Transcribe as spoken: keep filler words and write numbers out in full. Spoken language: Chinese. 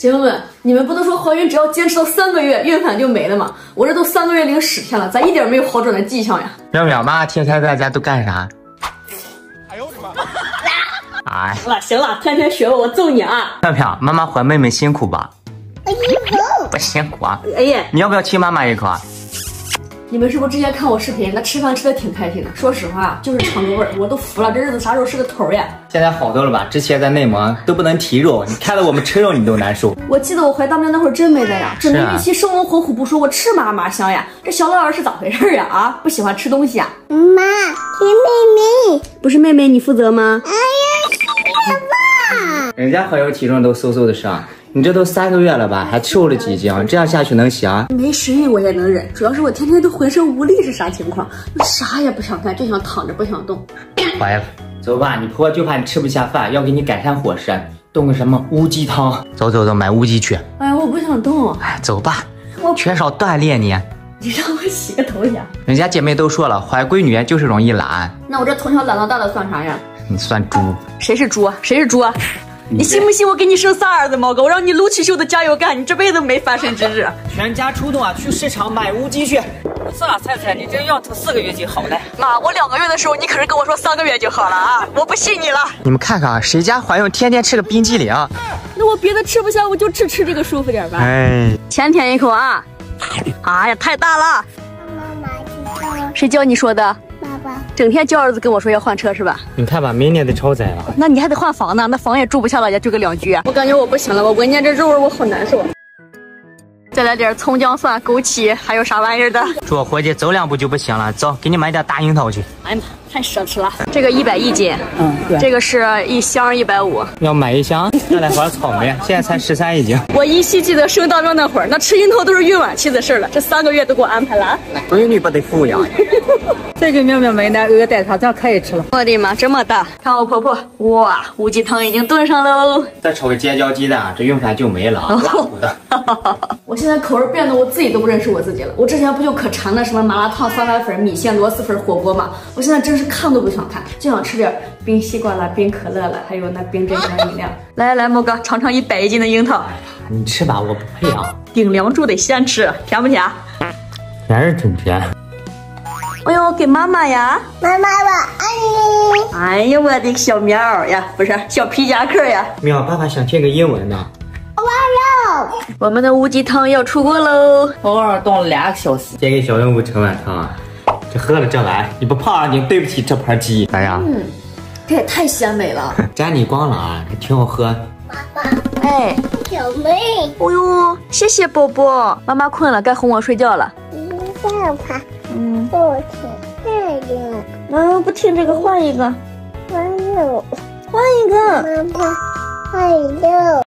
姐妹们，你们不都说怀孕只要坚持到三个月，孕反就没了吗？我这都三个月零十天了，咋一点没有好转的迹象呀？ 妙妙，妈妈天天在家都干啥？ 哎呦我的妈！ 哎， 行了行了，天天学我，我揍你啊！ 妙妙，妈妈怀妹妹辛苦吧？ 哎呀， 不辛苦啊。 哎呀， 你要不要亲妈妈一口啊？ 你们是不是之前看我视频？那吃饭吃的挺开心的。说实话，就是尝个味儿，我都服了，这日子啥时候是个头呀？ 现在好多了吧？之前在内蒙都不能提肉，你看到我们吃肉你都难受。 我记得我怀大喵那会儿真没的呀，这是啊没力气，生龙活虎不说，我吃嘛嘛香呀。这小老二是咋回事呀？啊，不喜欢吃东西啊？ 妈，亲妹妹。 不是妹妹，你负责吗？ 哎呀，爸爸。 人家好友体重都嗖嗖的上，你这都三个月了吧，还瘦了几斤？这样下去能行？ 没食欲我也能忍，主要是我天天都浑身无力，是啥情况？啥也不想干，就想躺着不想动。 怀了，走吧，你婆就怕你吃不下饭，要给你改善伙食，炖个什么乌鸡汤。走走走，买乌鸡去。 哎呀，我不想动。 哎，走吧， 我缺少锻炼你。 你让我洗个头呀？ 人家姐妹都说了，怀闺女就是容易懒。 那我这从小懒到大的算啥呀？ 你算猪？ 谁是猪啊？谁是猪啊？你信不信我给你生仨儿子毛哥？我让你撸起袖子加油干，你这辈子没翻身之日。 全家出动啊，去市场买乌鸡去。 算了，菜菜，你这要头四个月就好了。 妈，我两个月的时候，你可是跟我说三个月就好了啊！我不信你了。 你们看看，谁家怀孕天天吃个冰激凌？ 那我别的吃不下，我就吃吃这个舒服点吧。 哎， 舔舔一口啊！哎呀，太大了！ 妈妈知道。 谁教你说的？ 爸爸。 整天叫儿子跟我说要换车是吧？ 你看吧，明年得超载了。 那你还得换房呢，那房也住不下了，也就个两居。我感觉我不行了，我闻见这肉味我好难受。再来点葱姜蒜枸杞，还有啥玩意儿的？ 说伙计，走两步就不行了，走，给你买点大樱桃去。 哎呀妈，太奢侈了。这个一百一斤， 嗯，对。 这个是一箱一百五。 要买一箱，再来盒草莓，现在才十三一斤。 我依稀记得生大喵那会儿，那吃樱桃都是孕晚期的事了。这三个月都给我安排了。 闺女不得富养。 再给妙妙买点鹅带汤，这样可以吃了。 我的妈，这么大！看我婆婆，哇，乌鸡汤已经炖上喽。 再炒个尖椒鸡蛋，这孕饭就没了。 哦、我现在口味变得我自己都不认识我自己了。我之前不就可馋那什么麻辣烫、酸辣粉、米线、螺蛳粉、火锅吗？我现在真是看都不想看，就想吃点冰西瓜了、冰可乐了，还有那冰镇糖饮料。来来来，莫哥，尝尝一百一斤的樱桃。 你吃吧，我不配啊。 顶梁柱得先吃，甜不甜？ 甜是真甜。 哎呦，给妈妈呀！ 妈妈我爱你。 哎呀，我的小棉袄呀，不是小皮夹克呀。 喵，爸爸想听个英文呢。 哇喽！ 我们的乌鸡汤要出锅喽！ 偶尔冻了两个小时。 先给小动物盛碗汤啊，这喝了这碗，你不胖你对不起这盘鸡。咋样？ 嗯，这也太鲜美了。 沾你光了啊，这挺好喝。 爸爸， 哎， 小妹。 哦呦，谢谢宝宝，妈妈困了，该哄我睡觉了。 你干嘛？ 嗯， 不听这个。 嗯，不听这个，换一个。 换肉。 换一个。 妈妈，换肉。